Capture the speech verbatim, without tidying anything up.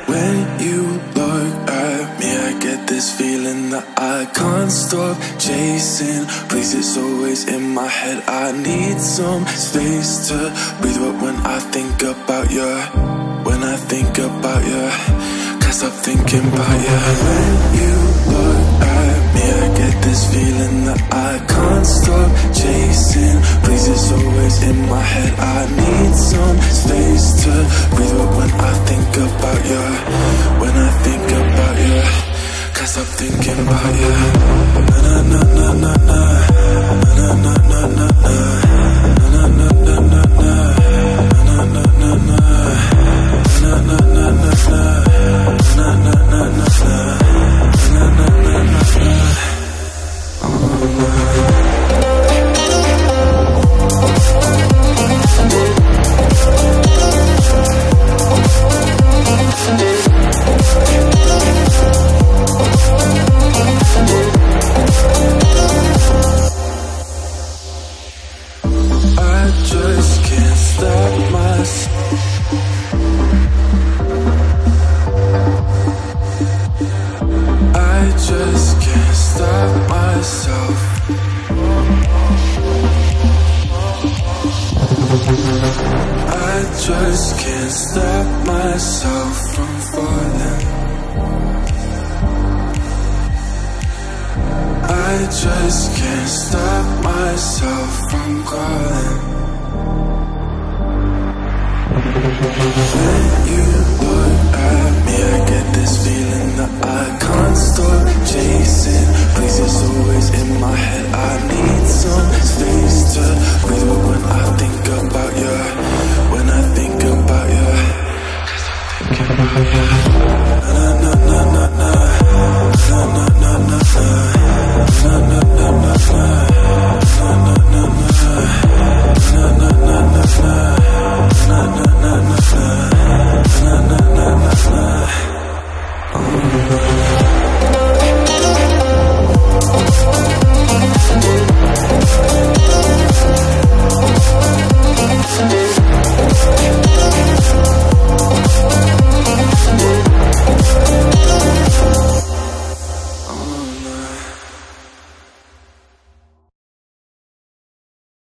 When you look at me, I get this feeling that I can't stop chasing. Please, it's always in my head. I need some space to breathe. But when I think about you, when I think about you, can't stop thinking about you. When you look at me, I get this feeling that I can't stop chasing. Please, it's always in my head. I need some space to breathe. But when I think about you, when I think about you, can't stop thinking about you. Na na na na na na na na na na na na na na na na na na na na. Na na na na na na na na na na na na na na. I just can't stop myself. I just can't stop myself. I just can't stop myself from falling. I just can't stop myself from calling. When you look at me, I get this feeling that I can't stop chasing. Please, it's always in my head. I need some space to breathe. But when I think about you, when I think about you, 'cause I'm thinking about you.